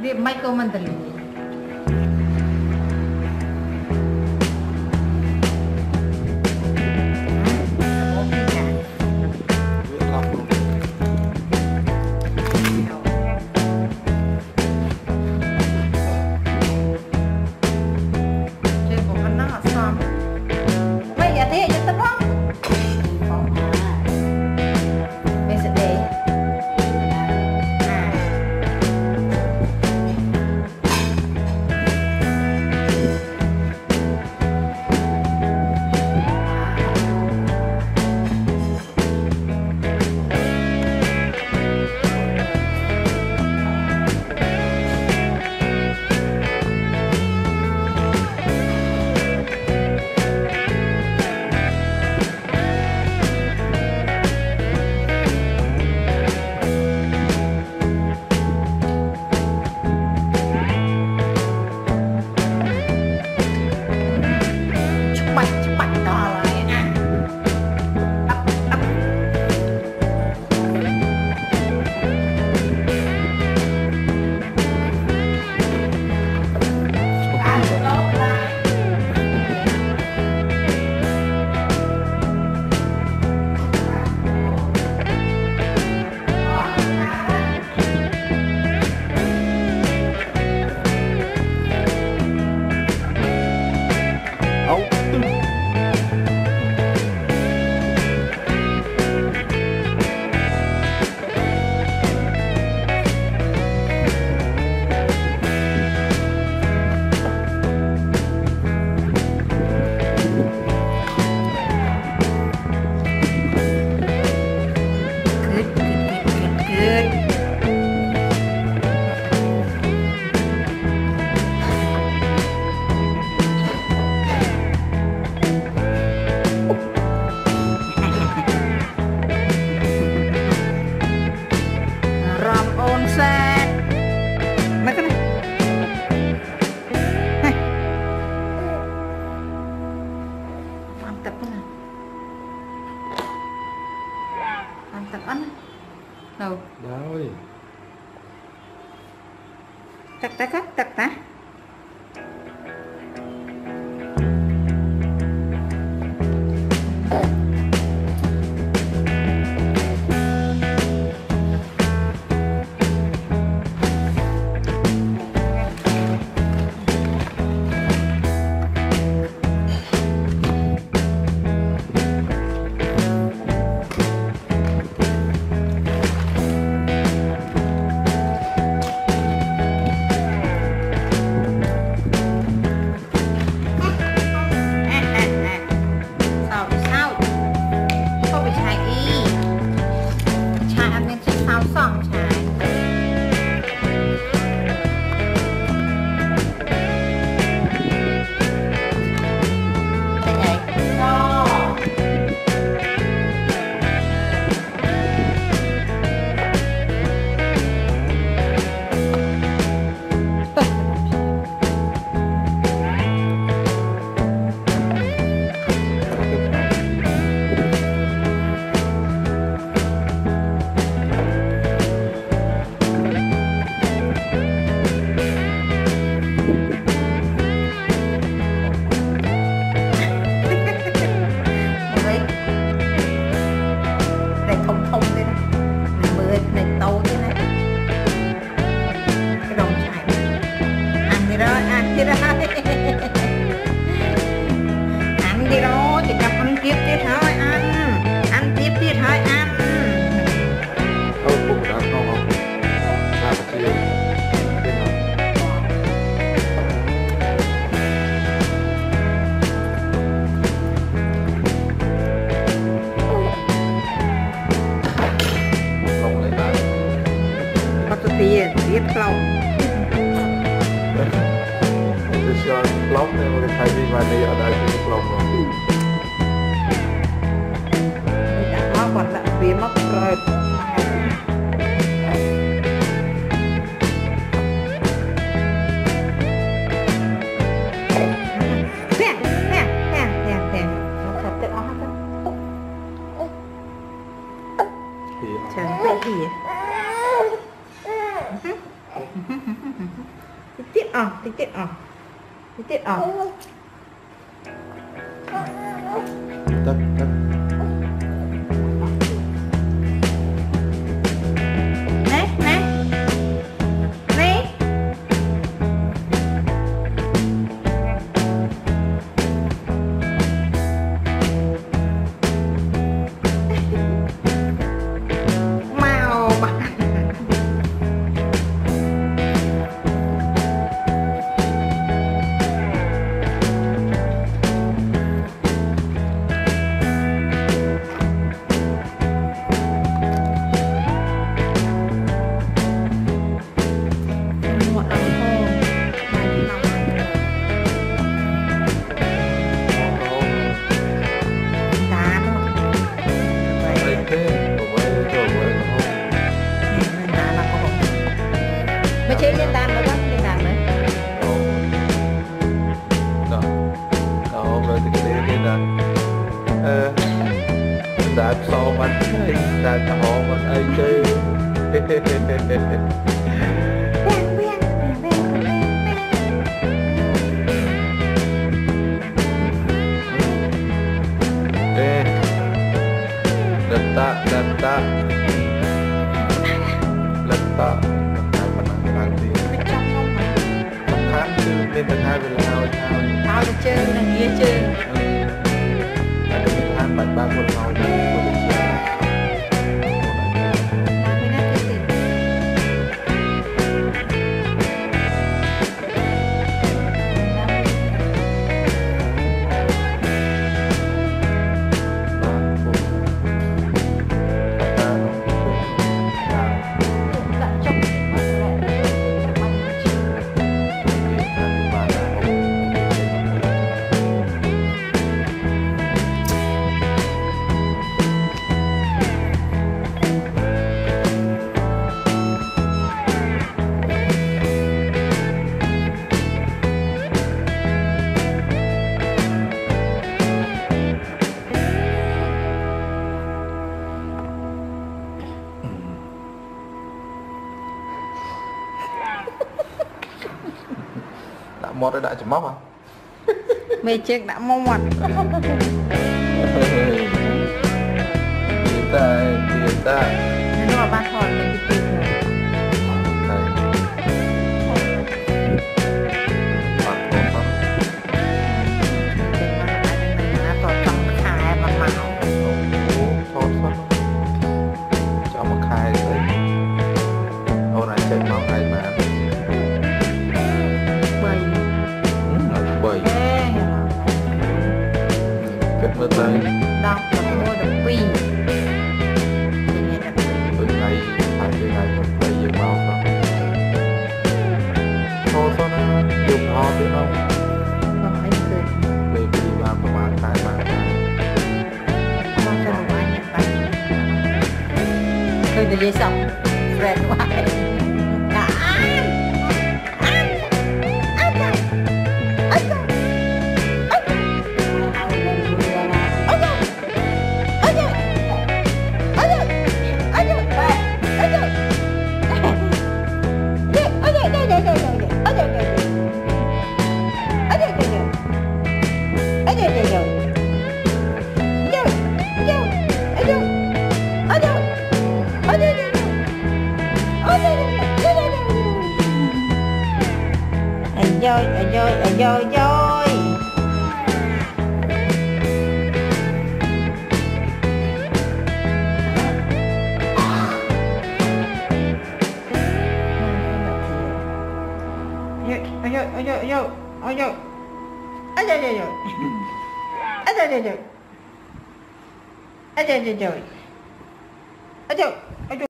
Dia Michael Mandali. Đâu? Rồi. Tắc ta. Ăn đi đó, chỉ cầm ăn tiếp tiếp thôi, ăn tiếp tiếp thôi, ăn. Bụng đã no không? Sao mà chưa? Lòng lại ta. Có tôi tiếp lòng. Cho lóc này mà cái thay vì mà đây ở đây thì lóc rồi. Đã có còn lại phía móc rồi. Trời ơi, gì vậy? tiết Tắt ไม่ใช่เล่นดานแล้วก็เล่นดานไหม Đó, rồi thì cái đấy là đã so bánh ấy, đã họ bánh ấy chơi. Ê, lenta, nên tận hai về lao tao được chơi là nghĩa chơi ada pilihan buat bangun mau di Indonesia. Đã mót đã chấm móc à? mày chiếc đã mong mặt Kita nó là ba thỏi mình đi tìm rồi đọc và mua được pin từ ngày hai cái ngày một ngày giờ bao không thôi sao nó dùng ho thế không rồi cười về đi vàoประมาณขายมา con cho nó anh nhận bánh cười từ dây sọc rệt quá cả Rồi rồi